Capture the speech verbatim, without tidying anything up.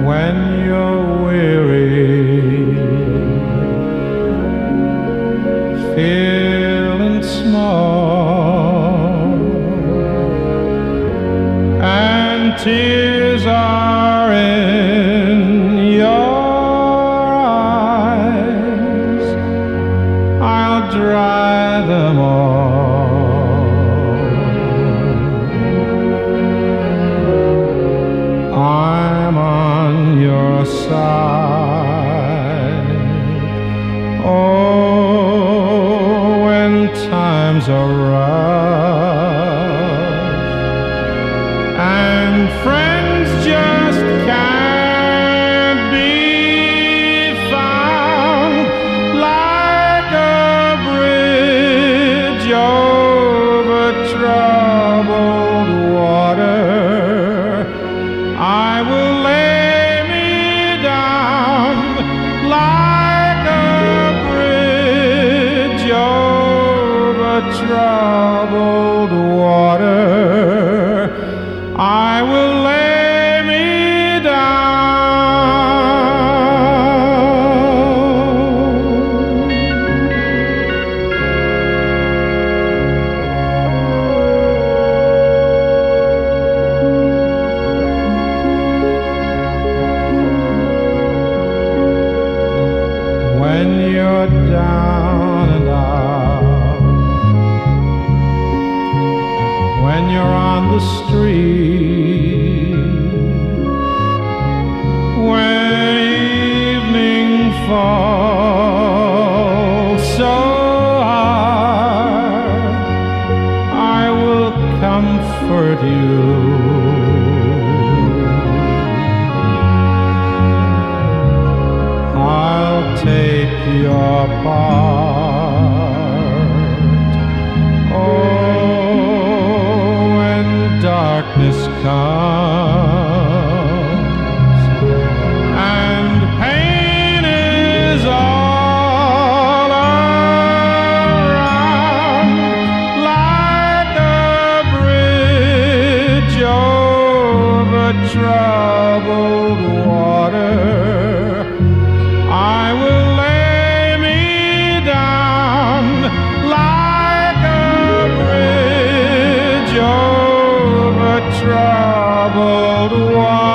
when you're weary, feeling small, and tears are in your eyes, I'll dry them all. I'm on your side. Oh, when times are rough and friends just can't be found, like a bridge over troubled water, I will lay me down like a bridge over troubled water. I will lay me when you're down and out, when you're on the street, when evening falls so hard, I will comfort you. I'll take your part. Oh, when darkness comes and pain is all around, like a bridge over troubled water, I will lay me down like a bridge over troubled water.